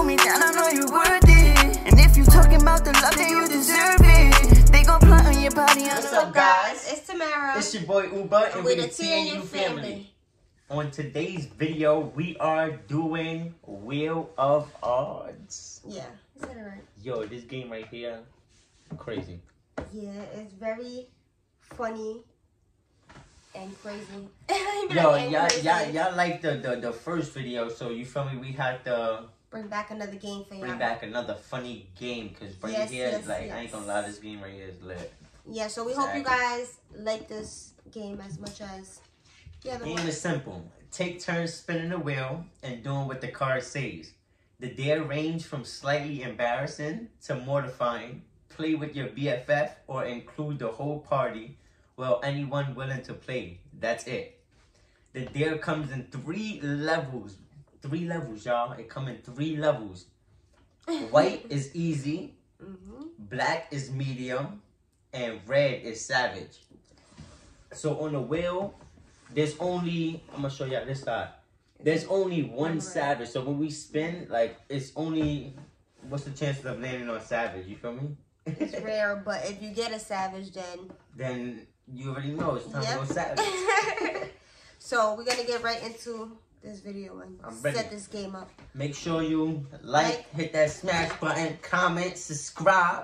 me down, I know you're worth it. And if you talking about the love, then you deserve it. They gon' plot on your body. What's up, guys? It's Tamara. It's your boy Uba, and we're the TNU family. On today's video, we are doing Wheel of Odds. Yeah, is that right? Yo, this game right here, crazy. Yeah, it's very funny and crazy. Yo, y'all like the first video, so you feel me? We had to bring back another game for y'all. Bring back another funny game, cause right here, I ain't gonna lie, this game right here is lit. Yeah, so we hope you guys like this game as much as the other one. Game is simple. Take turns spinning the wheel and doing what the card says. The dare range from slightly embarrassing to mortifying. Play with your BFF or include the whole party. Well, anyone willing to play. That's it. The dare comes in 3 levels. 3 levels, y'all. It comes in 3 levels. White is easy. Black is medium. And red is savage. So on the wheel, there's only, I'm going to show y'all this side. There's only one savage. So when we spin, like, it's only, what's the chances of landing on savage? You feel me? It's rare, but if you get a savage, then you already know it's time to go savage. So we're going to get right into this video and set this game up. Make sure you like, hit that smash button, comment, subscribe.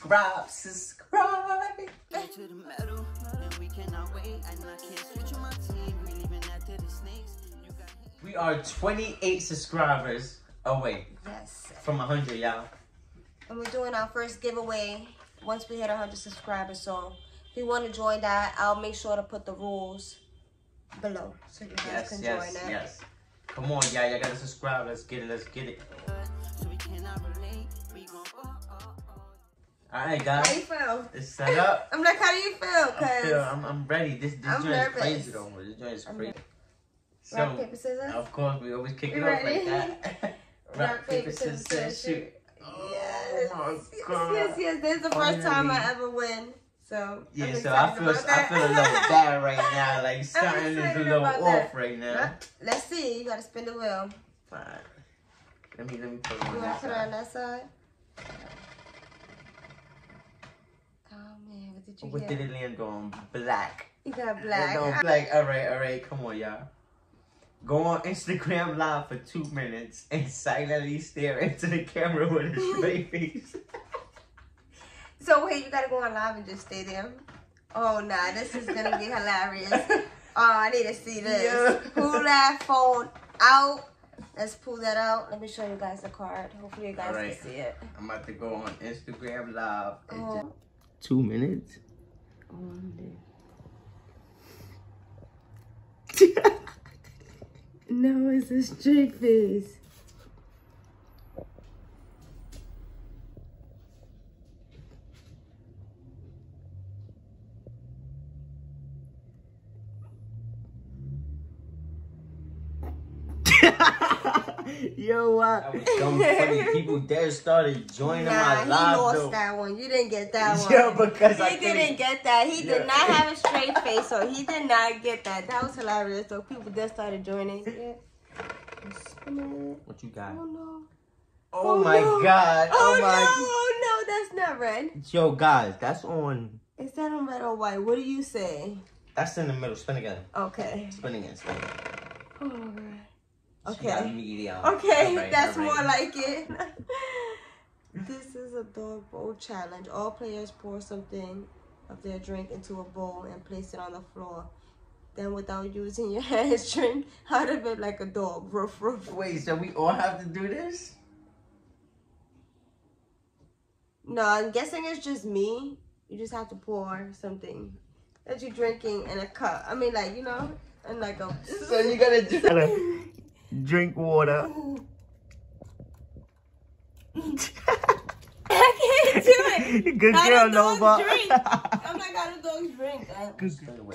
We are 28 subscribers away. Yes. From 100, y'all. And we're doing our first giveaway once we hit 100 subscribers. So if you want to join that, I'll make sure to put the rules below so you guys can join that. Yes. Come on, y'all. Y'all gotta subscribe. Let's get it. Alright, guys. How you feel? It's set up. I'm like, how do you feel? I'm ready. This joint is crazy though. This joint is crazy. So, rock, paper, scissors? Of course, we always kick it off like that. Rock, paper, scissors, shoot. Yes. Oh my God. Yes. This is the first time I ever win. So yeah, so I feel a little bad right now. Like something is a little off right now. Let's see. You gotta spin the wheel. Fine. Let me put it on you that side. You want to put it on that side? Oh man, what did you get? What did it land on? Black. You got black. No, black. All right. Come on, y'all. Go on Instagram Live for 2 minutes and silently stare into the camera with a straight face. So wait, you gotta go on live and just stay there? Oh nah, this is gonna be hilarious. Oh, I need to see this. Yeah. Pull that phone out. Let's pull that out. Let me show you guys the card. Hopefully you guys can see it. I'm about to go on Instagram Live. Oh. 2 minutes? No, it's a straight face. Yo, what? That was dumb funny. People there started joining my live. He lost that one. You didn't get that one. Yeah, because he didn't get that. He did not have a straight face, so he did not get that. That was hilarious. So people there started joining. Yeah. What you got? Oh no. Oh my God. Oh no, that's not red. Yo, guys, that's on. Is that on red or white? What do you say? That's in the middle. Spin again. Okay. Spin again. Oh, right. Okay. Okay, that's more like it. This is a dog bowl challenge. All players pour something of their drink into a bowl and place it on the floor. Then without using your hands, drink out of it like a dog. Ruff, ruff. Wait, so we all have to do this? No, I'm guessing it's just me. You just have to pour something that you're drinking in a cup. I mean, like, you know, and like a... So you gotta do... Drink water. I can't do it. Good girl, Nova. Drink. I'm like, how do dogs drink? Good girl.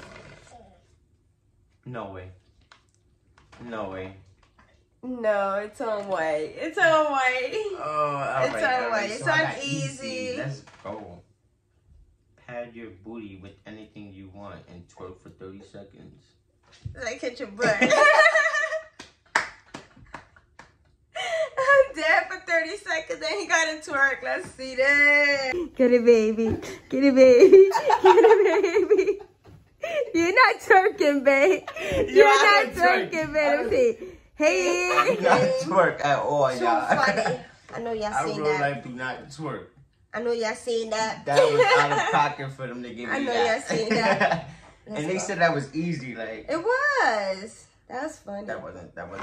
No way. No way. No, it's on white. It's on white. Oh, all it's on white. It's on easy. Let's go. Pad your booty with anything you want and twerk for 30 seconds. Like hit your butt. I'm dead 30 seconds, then he got to twerk. Let's see this. Get it, baby. Get it, baby. Get it, baby. You're not twerking, babe. You're not twerking, babe. Let's see. Hey. I do not twerk at all, So y'all. funny. I know y'all I seen real that. life do not twerk. I know y'all seen that. That was out of pocket for them to give me I know that. y'all seen that. And they said that was easy, like. It was. That was funny. That wasn't. What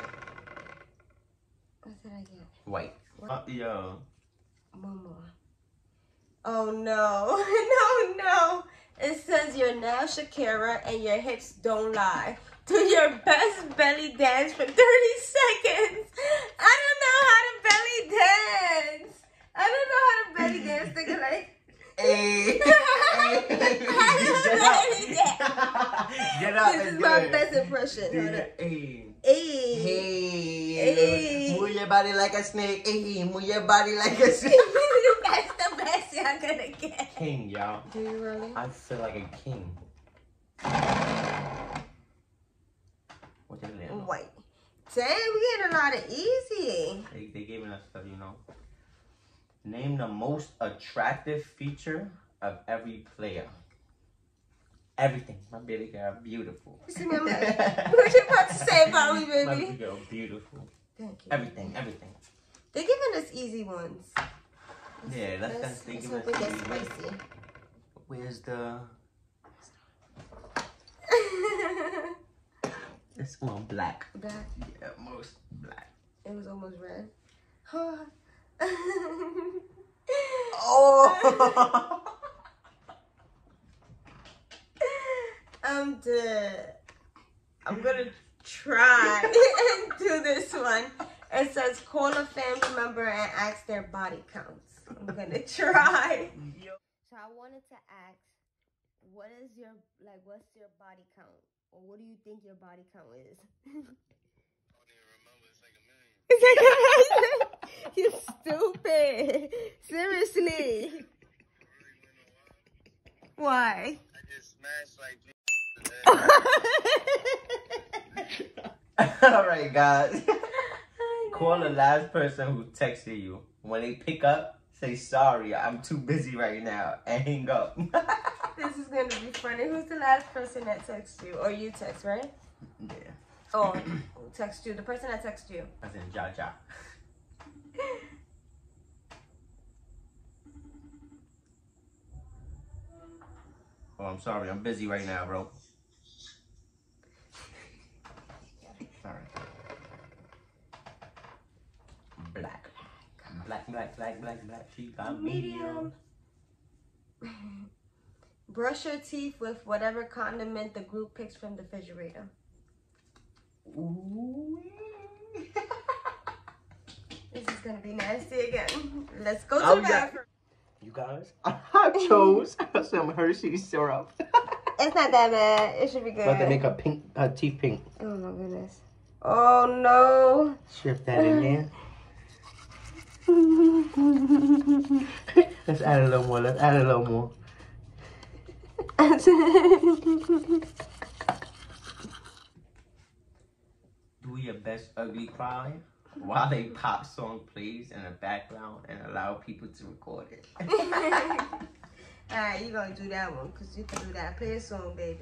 did I get? White. Yo. Momo. Oh no. No, no. It says you're now Shakira and your hips don't lie. Do your best belly dance for 30 seconds. I don't know how to belly dance. I don't know how to belly dance. They're like, Hey. Get up this and is do my it. best impression. Do Hold the- up. Hey. Hey. Hey. Hey. Move your body like a snake. Hey. Move your body like a snake. That's the best y'all gonna get. King, y'all. Do you really? I feel like a king. What they land on? White. Dang, we getting a lot of easy. They gave us stuff, you know. Name the most attractive feature of every player. Everything. My baby girl, beautiful. You see me, I'm like, what you about to say about me, My baby? baby girl, beautiful. Thank you. Everything, everything. They're giving us easy ones. Yeah, let's Let's think of hope it gets it. spicy. Where's the... It's well, black. Black. Yeah, most black. It was almost red. Oh! I'm dead. I'm gonna try and do this one. It says call a family member and ask their body counts. I'm gonna try. So I wanted to ask, what's your body count? Or what do you think your body count is? You stupid. Seriously. Why? I just smashed like Alright, guys. Call the last person who texted you. When they pick up, say sorry, I'm too busy right now, and hang up. This is gonna be funny. Who's the last person that texted you? Or you text, right? Yeah. Oh, who text you? The person that texted you. As in Jaja. Oh, I'm sorry. I'm busy right now, bro. Sorry. Black. Black. She got medium. Brush your teeth with whatever condiment the group picks from the refrigerator. Ooh. This is gonna be nasty again. Let's go Oh, to the yeah. bathroom. You guys, I chose some Hershey syrup. It's not that bad. It should be good. But they make her teeth pink. Oh my goodness. Oh no. Shift that in there. Let's add a little more. Do your best ugly cry while a pop song plays in the background and allow people to record it. Alright, you're gonna do that one because you can do that. Play a song, baby.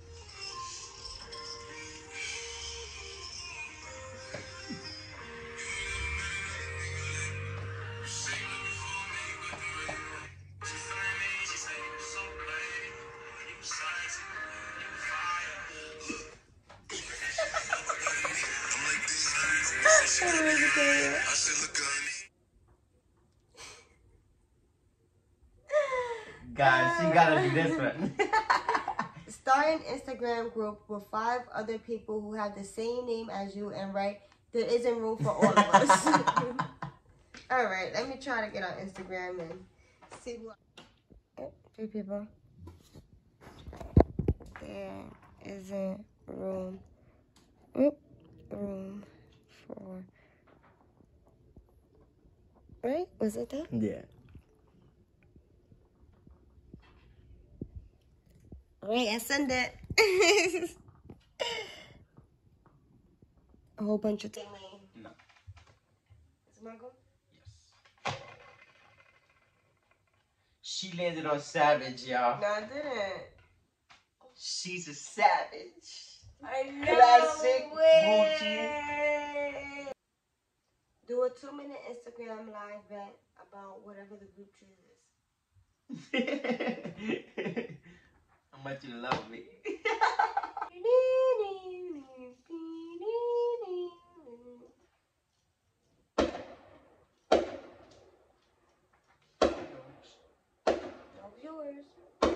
Guys, she gotta do this one. Start an Instagram group with 5 other people who have the same name as you and write, there isn't room for all of us. Alright, let me try to get on Instagram and see what. 3 people. There isn't room. Room for. Right? Was it that? Yeah. Right, I send it. A whole bunch of things. No. Is my go? She landed on savage, y'all. No, I didn't. She's a savage. I know. Classic way. Do a 2-minute Instagram live bet about whatever the group chooses. How much you love me. No viewers.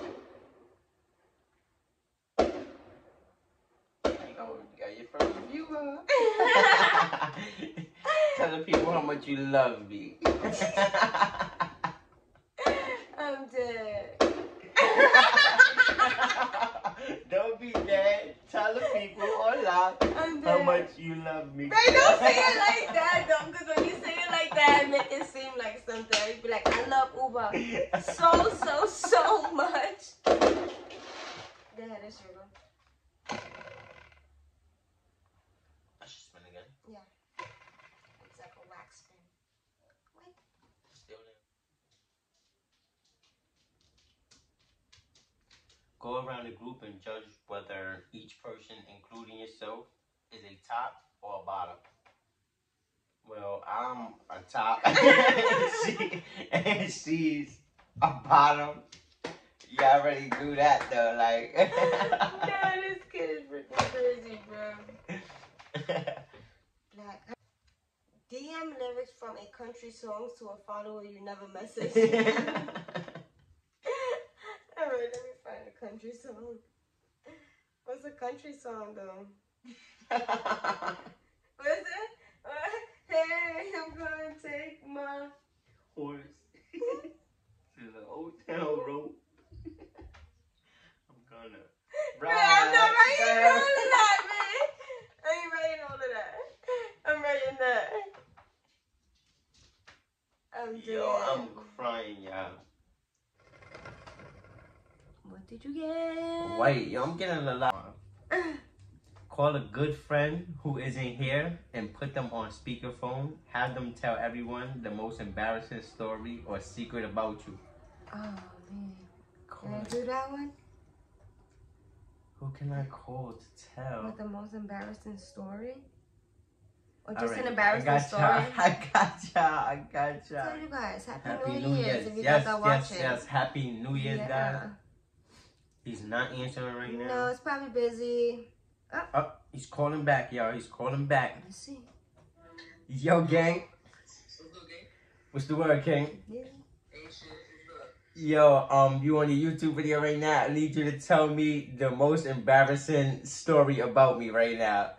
Oh, you got your first viewer. Tell the people how much you love me. I'm dead. Don't be dead. Tell the people hola how much you love me. They don't say it like that though, because when you say it like that, it make it seem like something. You'd be like, I love Uber so much. There, that's your go. I should spin again. Yeah. It's like a wax spin. Wait. Still there. Go around the group and judge whether each person, including yourself, is a top or a bottom. Well, I'm a top and she's a bottom. You already knew that though, like. Nah, this kid is freaking crazy, bro. Black. DM lyrics from a country song to a follower you never messaged. Alright, let me find a country song. What's a country song though? What is it? Hey, I'm gonna take my horse to the hotel room. I'm gonna ride. Man, I'm not writing all of that, man. I ain't writing all of that. I'm writing that. I'm dead. Yo, I'm crying, y'all. What did you get? Wait, yo, I'm getting a lot. Call a good friend who isn't here and put them on speakerphone. Have them tell everyone the most embarrassing story or secret about you. Oh, man. Can I do that one? Who can I call to tell? With the most embarrassing story? Or All just right, an embarrassing story? I got y'all. Tell you guys, Happy Happy New Year's if you yes, guys are watching. Yes, Happy New Year's, guys. He's not answering right now. No, it's probably busy. Oh, he's calling back, y'all. He's calling back. Let's see. Yo, gang. What's the word, King? Yeah. Yo, you on your YouTube video right now. I need you to tell me the most embarrassing story about me right now.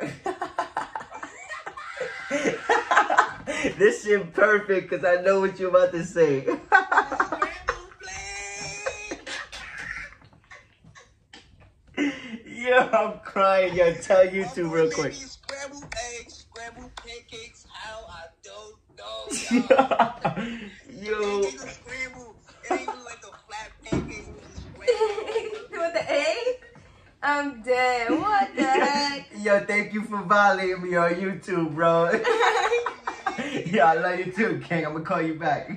This shit perfect because I know what you're about to say. Yo, I'm crying. Yo, tell YouTube real quick. Scrambled eggs, scrambled pancakes, how I don't know. Yo. Pancakes are scrambled. It ain't even like a flat pancake With the egg? I'm dead. What the heck? Yo, thank you for violating me on YouTube, bro. Yo, I love you too, King. I'm gonna call you back.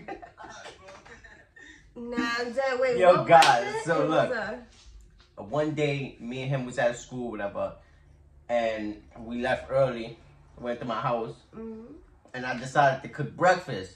Nah, I'm dead. Wait, Yo, what guys, was it? so It look. was a- One day, me and him was at school, whatever, and we left early, went to my house, and I decided to cook breakfast.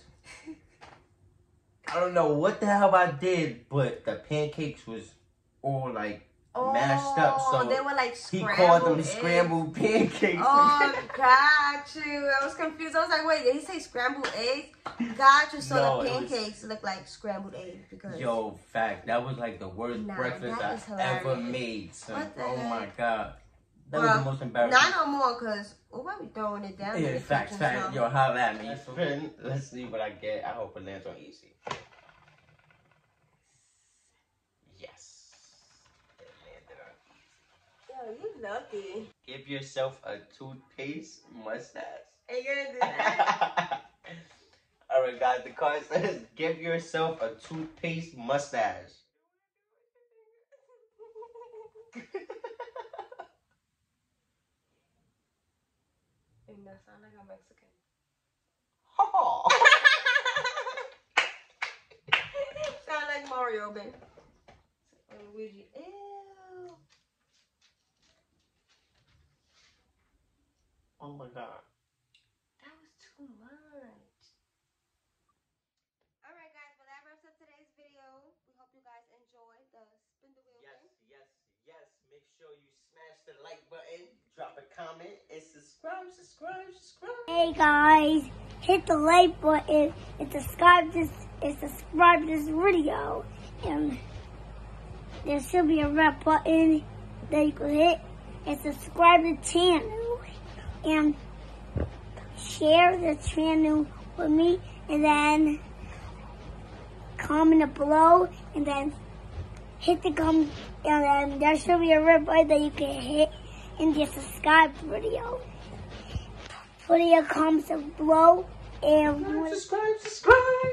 I don't know what the hell I did, but the pancakes was all like mashed up, so they were like he scrambled called them eggs. scrambled pancakes. Oh, got you. I was confused. I was like, wait, did he say scrambled eggs? Got you. So No, the it was- pancakes look like scrambled eggs because. Yo, fact, that was like the worst Nah, breakfast that I is hilarious. ever made, son. What the Oh heck? my god. That Well, was the most embarrassing. Not no more, because why we throwing it down? in Yeah, the facts, kitchen, facts. so- Yo, holla at me. Friend, let's see what I get. I hope it lands on easy. Yes. It landed on easy. Yo, you lucky. Give yourself a toothpaste mustache. Are you gonna do that? Alright, guys, the card says give yourself a toothpaste mustache. And that sound like I'm Mexican. Oh. Sound like Mario. Oreo, babe. Luigi. Ew. Oh my god. That was too much. Alright guys, well that wraps up today's video. We hope you guys enjoyed the spin the wheel game. Yes. Make sure you smash the like button, drop a comment, and subscribe. Hey guys, hit the like button and subscribe this video. And there should be a red button that you can hit and subscribe to the channel. And share the channel with me, and then comment below, and then hit the comment, and then there should be a red button that you can hit in the subscribe video. Put your comments below and Subscribe.